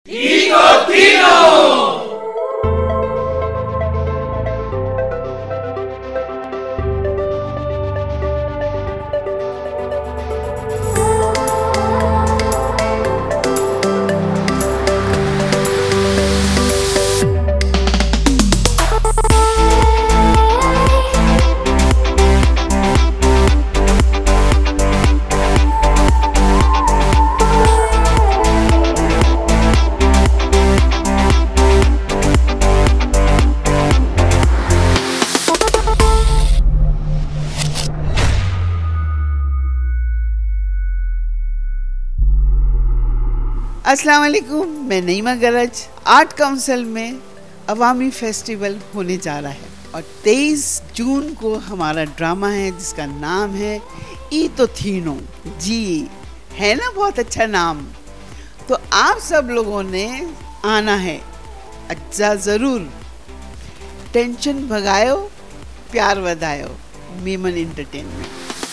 अस्सलाम वालेकुम, मैं नईमा गरज। आर्ट काउंसिल में अवामी फेस्टिवल होने जा रहा है और 23 जून को हमारा ड्रामा है जिसका नाम है ई तो थीनो। जी है ना, बहुत अच्छा नाम। तो आप सब लोगों ने आना है, अच्छा ज़रूर। टेंशन भगायो, प्यार वधायो। मेमन एंटरटेनमेंट।